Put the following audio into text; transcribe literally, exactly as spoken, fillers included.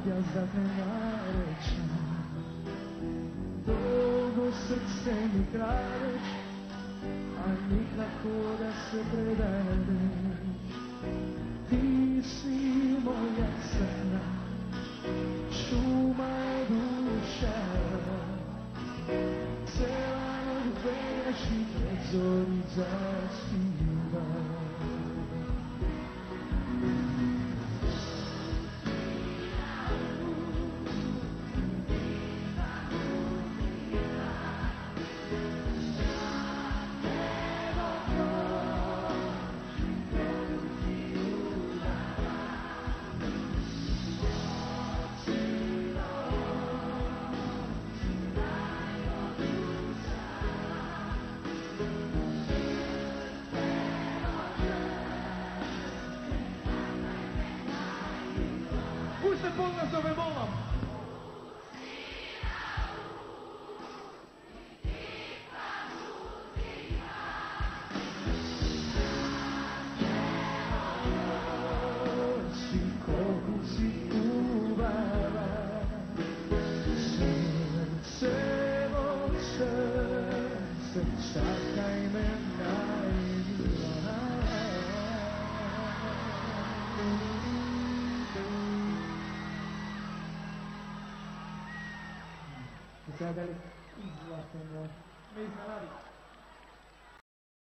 ja zanemareča. Dolgo srce mi kradeš, a nikako da se prevedeš. Ti si moja crna, šuma duša, cela noć veš i prezori zaspiva. Puste poglas ove molam! Si koliko si uvara, srce od srce, čakaj me najmila. Sada li izvlačimo, mi iznenadi.